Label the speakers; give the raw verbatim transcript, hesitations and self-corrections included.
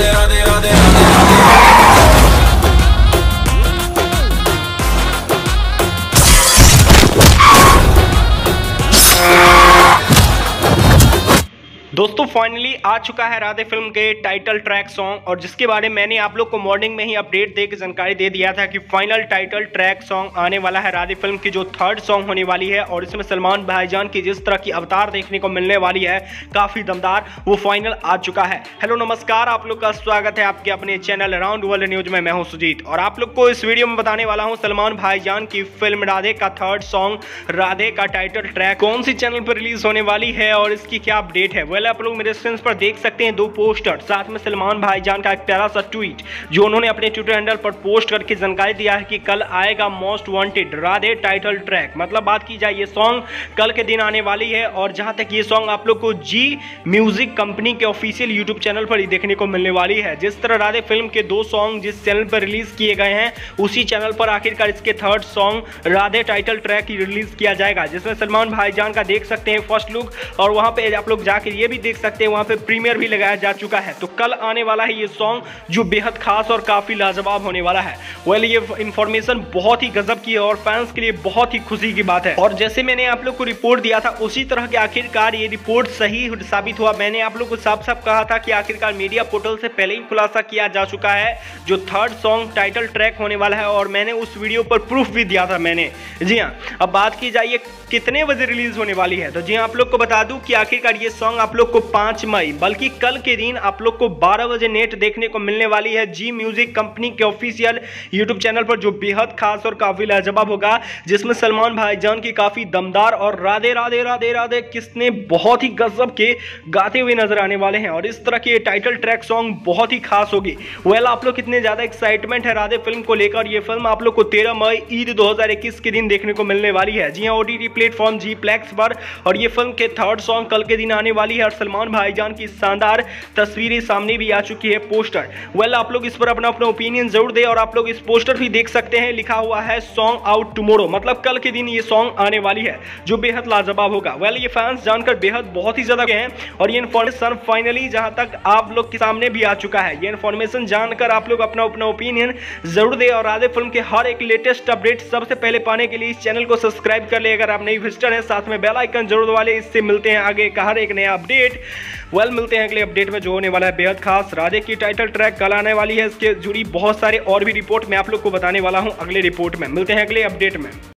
Speaker 1: राधे राधे राधे राधे।
Speaker 2: दोस्तों फाइनली आ चुका है राधे फिल्म के टाइटल ट्रैक सॉन्ग, और जिसके बारे में मैंने आप लोग को मॉर्निंग में ही अपडेट दे के जानकारी दे दिया था कि फाइनल टाइटल ट्रैक सॉन्ग आने वाला है राधे फिल्म की, जो थर्ड सॉन्ग होने वाली है। और इसमें सलमान भाईजान की जिस तरह की अवतार देखने को मिलने वाली है काफी दमदार, वो फाइनल आ चुका है। हेलो नमस्कार, आप लोग का स्वागत है आपके अपने चैनल अराउंड वर्ल्ड न्यूज में। मैं हूं सुजीत और आप लोग को इस वीडियो में बताने वाला हूं सलमान भाईजान की फिल्म राधे का थर्ड सॉन्ग राधे का टाइटल ट्रैक कौन सी चैनल पर रिलीज होने वाली है और इसकी क्या अपडेट है। आप लोग मेरे स्क्रीन पर देख सकते हैं दो पोस्टर, साथ में सलमान भाईजान का एक प्यारा सा ट्वीट जो उन्होंने अपने ट्विटर हैंडल पर पोस्ट करके जानकारी दिया है कि कल आएगा most wanted Radhe title track. मतलब बात की जाए ये सॉन्ग कल के दिन आने वाली है, और जहां तक ये सॉन्ग आप लोग को जी म्यूजिक कंपनी के ऑफिशियल यूट्यूब चैनल पर ही देखने को मिलने वाली है। जिस तरह राधे फिल्म के दो सॉन्ग जिस चैनल पर रिलीज किए गए हैं, उसी चैनल पर आखिरकार इसके third song Radhe title track ही रिलीज किया जाएगा, जिसमें सलमान भाईजान का देख सकते हैं फर्स्ट लुक, और वहां पे आप लोग जाकर ये भी देख सकते हैं वहां पे प्रीमियर भी लगाया जा चुका है। तो कल आने वाला है ये सॉन्ग जो बेहद खास और काफी लाजवाब होने वाला है। वेल ये इंफॉर्मेशन बहुत ही गजब की है और फैंस के लिए बहुत ही खुशी की बात है। और जैसे मैंने आप लोग को रिपोर्ट दिया था उसी तरह के आखिरकार ये रिपोर्ट सही साबित हुआ। मैंने आप लोग को साफ साफ कहा था कि आखिरकार मीडिया पोर्टल से पहले ही खुलासा किया जा चुका है जो थर्ड सॉन्ग टाइटल ट्रैक होने वाला है, और मैंने उस वीडियो पर प्रूफ भी दिया था मैंने। जी हाँ, अब बात की जाए कितने बजे रिलीज होने वाली है, तो जी हाँ आप लोग को बता दूं कि आखिरकार ये सॉन्ग आप लोग को पांच मई बल्कि कल के दिन आप लोग को बारह बजे नेट देखने को मिलने वाली है जी म्यूजिक कंपनी के ऑफिशियल यूट्यूब चैनल पर, जो बेहद खास और काफी लाजवाब होगा, जिसमें सलमान भाईजान की काफी दमदार और राधे राधे राधे राधे किसने बहुत ही गजब के गाते हुए नजर आने वाले हैं। और इस तरह की टाइटल ट्रैक सॉन्ग बहुत ही खास होगी। वेल आप लोग कितने ज्यादा एक्साइटमेंट है राधे फिल्म को लेकर। ये फिल्म आप लोग को तेरह मई ईद दो हजार इक्कीस के दिन देखने को मिलने वाली है, जी हाँ ओटीटी प्लेटफॉर्म जी प्लेक्स पर। और ये फिल्म के थर्ड सॉन्ग कल के दिन आने वाली है और सलमान भाईजान की शानदार तस्वीरें सामने भी आ चुकी है, पोस्टर। वेल आप लोग इस पर अपना अपना ओपिनियन जरूर दे, और आप लोग इस पोस्टर भी देख सकते हैं लिखा हुआ है सॉन्ग आउट टुमारो, मतलब कल के दिन ये सॉन्ग आने वाली है जो बेहद लाजवाब होगा। वेल ये फैंस जानकर बेहद बहुत ही ज्यादा हैं, और ये इन्फॉर्मेशन फाइनली जहां तक आप लोग के सामने भी आ चुका है। ये इन्फॉर्मेशन जानकर आप लोग अपना अपना ओपिनियन जरूर दे, और राधे फिल्म के हर एक लेटेस्ट अपडेट सबसे पहले पाने के लिए इस चैनल को सब्सक्राइब कर ले अगर आप नई विजिटर हैं, साथ में बेल आइकन जरूर दबा ले। इससे मिलते हैं आगे का हर एक नया अपडेट। वेल मिलते हैं अगले अपडेट में जो होने वाला है बेहद खास। राधे की टाइटल ट्रैक कल आने वाली है, इसके जुड़ी बहुत सारे और भी रिपोर्ट मैं आप लोग को बताने वाला हूं अगले रिपोर्ट में। मिलते हैं अगले अपडेट में।